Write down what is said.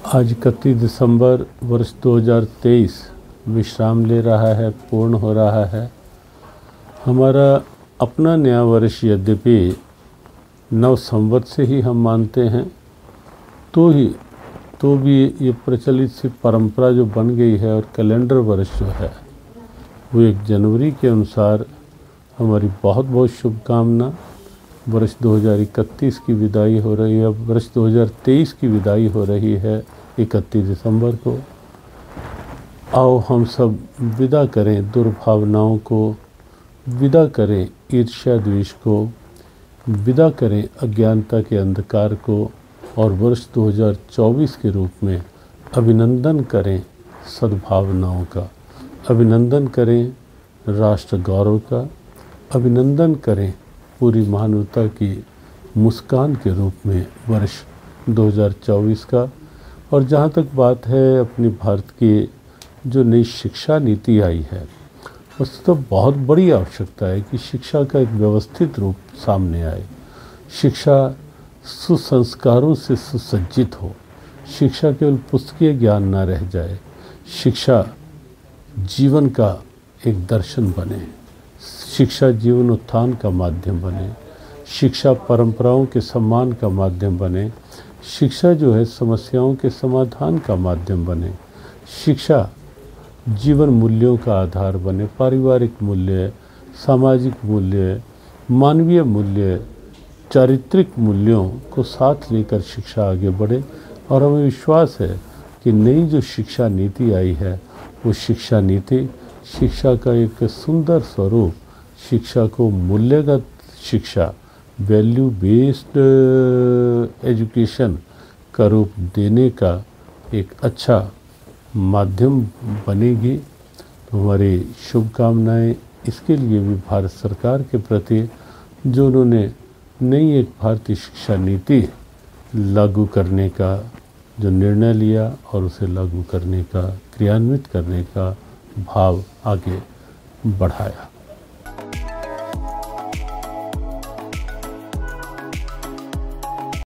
आज 31 दिसंबर वर्ष 2023 विश्राम ले रहा है, पूर्ण हो रहा है। हमारा अपना नया वर्ष यद्यपि नव संवत से ही हम मानते हैं, तो भी ये प्रचलित सी परंपरा जो बन गई है और कैलेंडर वर्ष जो है वो 1 जनवरी के अनुसार हमारी बहुत बहुत शुभकामना। वर्ष 2031 की विदाई हो रही है, वर्ष 2023 की विदाई हो रही है 31 दिसंबर को। आओ हम सब विदा करें दुर्भावनाओं को, विदा करें ईर्ष्या द्वेष को, विदा करें अज्ञानता के अंधकार को और वर्ष 2024 के रूप में अभिनंदन करें सद्भावनाओं का, अभिनंदन करें राष्ट्र गौरव का, अभिनंदन करें पूरी मानवता की मुस्कान के रूप में वर्ष 2024 का। और जहाँ तक बात है अपनी भारत की जो नई शिक्षा नीति आई है, उससे तो बहुत बड़ी आवश्यकता है कि शिक्षा का एक व्यवस्थित रूप सामने आए। शिक्षा सुसंस्कारों से सुसज्जित हो, शिक्षा केवल पुस्तकीय ज्ञान ना रह जाए, शिक्षा जीवन का एक दर्शन बने, शिक्षा जीवन उत्थान का माध्यम बने, शिक्षा परंपराओं के सम्मान का माध्यम बने, शिक्षा जो है समस्याओं के समाधान का माध्यम बने, शिक्षा जीवन मूल्यों का आधार बने, पारिवारिक मूल्य, सामाजिक मूल्य, मानवीय मूल्य, चारित्रिक मूल्यों को साथ लेकर शिक्षा आगे बढ़े। और हमें विश्वास है कि नई जो शिक्षा नीति आई है वो शिक्षा नीति शिक्षा का एक सुंदर स्वरूप, शिक्षा को मूल्यगत शिक्षा, वैल्यू बेस्ड एजुकेशन का रूप देने का एक अच्छा माध्यम बनेगी। तो हमारी शुभकामनाएं इसके लिए भी भारत सरकार के प्रति, जो उन्होंने नई एक भारतीय शिक्षा नीति लागू करने का जो निर्णय लिया और उसे लागू करने का, क्रियान्वित करने का भाव आगे बढ़ाया।